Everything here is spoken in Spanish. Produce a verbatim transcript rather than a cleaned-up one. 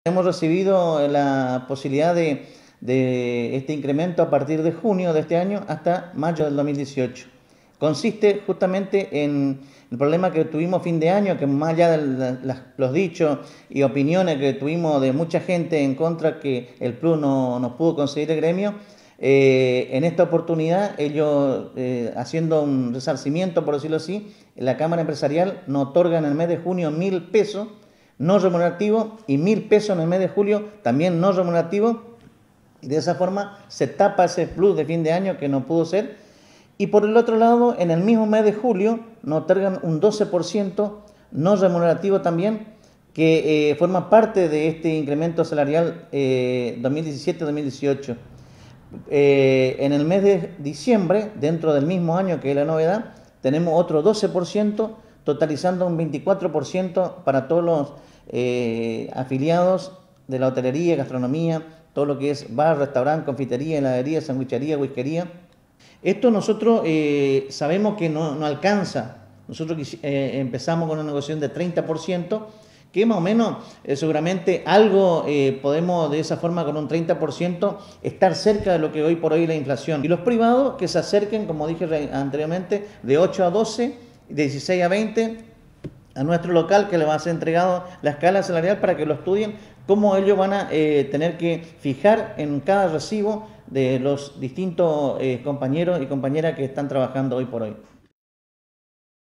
Hemos recibido la posibilidad de, de este incremento a partir de junio de este año hasta mayo del dos mil dieciocho. Consiste justamente en el problema que tuvimos fin de año, que más allá de las, los dichos y opiniones que tuvimos de mucha gente en contra que el Plus no nos pudo conseguir el gremio, eh, en esta oportunidad ellos, eh, haciendo un resarcimiento, por decirlo así, la Cámara Empresarial nos otorga en el mes de junio mil pesos no remunerativo y mil pesos en el mes de julio también no remunerativo, y de esa forma se tapa ese plus de fin de año que no pudo ser. Y por el otro lado, en el mismo mes de julio nos otorgan un doce por ciento no remunerativo también, que eh, forma parte de este incremento salarial eh, dos mil diecisiete dos mil dieciocho. Eh, en el mes de diciembre, dentro del mismo año que es la novedad, tenemos otro doce por ciento, totalizando un veinticuatro por ciento para todos los eh, afiliados de la hotelería, gastronomía, todo lo que es bar, restaurante, confitería, heladería, sandwichería, whiskería. Esto nosotros eh, sabemos que no, no alcanza. Nosotros eh, empezamos con una negociación de treinta por ciento, que más o menos eh, seguramente algo eh, podemos de esa forma con un treinta por ciento estar cerca de lo que hoy por hoy es la inflación. Y los privados que se acerquen, como dije anteriormente, de ocho a doce, de dieciséis a veinte, a nuestro local que le va a ser entregado la escala salarial para que lo estudien, cómo ellos van a eh, tener que fijar en cada recibo de los distintos eh, compañeros y compañeras que están trabajando hoy por hoy.